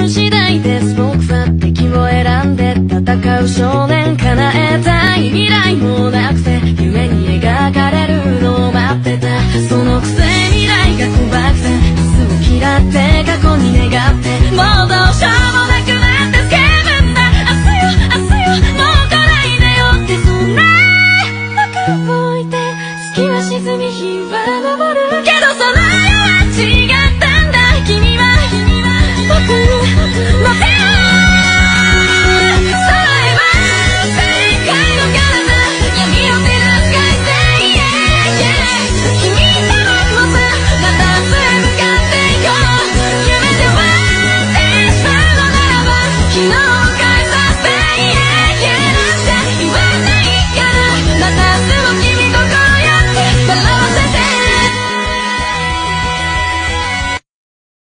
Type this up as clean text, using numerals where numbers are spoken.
る次第です。僕は敵を選んで戦う少年、叶えたい未来もなくて夢に描かれるのを待ってた。そのくせ未来が怖くて明日を嫌って